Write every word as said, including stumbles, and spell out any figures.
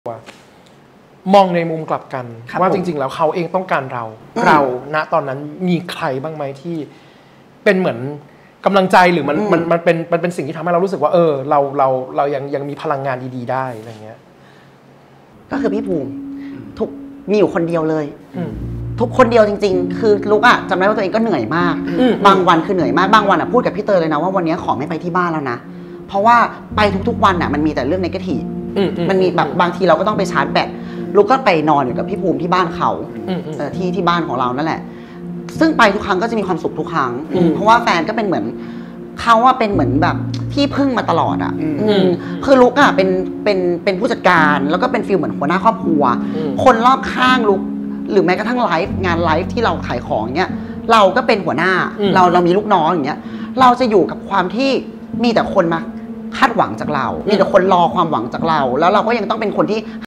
ว่ามองในมุมกลับกันว่าจริงๆแล้วเขาเองต้องการเราเราณตอนนั้นมีใครบ้างไหมที่เป็นเหมือนกำลังใจหรือมันมันมันเป็นมันเป็นสิ่งที่ทำให้เรารู้สึกว่าเออเราเราเรายังยังมีพลังงานดีๆได้อะไรเงี้ยก็คือพี่ภูมิทุกมีอยู่คนเดียวเลยทุกคนเดียวจริงๆคือลุกอะจำได้ว่าตัวเองก็เหนื่อยมากบางวันคือเหนื่อยมากบางวันอะพูดกับพี่เตยเลยนะว่าวันนี้ขอไม่ไปที่บ้านแล้วนะเพราะว่าไปทุกๆวันอะมันมีแต่เรื่องเนกาทีฟมันมีแบบบางทีเราก็ต้องไปชาร์จแบตลุกก็ไปนอนอยู่กับพี่ภูมิที่บ้านเขาที่ที่บ้านของเรานั่นแหละซึ่งไปทุกครั้งก็จะมีความสุขทุกครั้งเพราะว่าแฟนก็เป็นเหมือนเขาว่าเป็นเหมือนแบบที่พึ่งมาตลอดอ่ะคือลุกอ่ะเป็นเป็นเป็นผู้จัดการแล้วก็เป็นฟีลเหมือนหัวหน้าครอบครัวคนรอบข้างลุกหรือแม้กระทั่งไลฟ์งานไลฟ์ที่เราขายของเนี้ยเราก็เป็นหัวหน้าเราเรามีลูกน้องอย่างเงี้ยเราจะอยู่กับความที่มีแต่คนมาคาดหวังจากเรามีแต่คนรอความหวังจากเราแล้วเราก็ยังต้องเป็นคนที่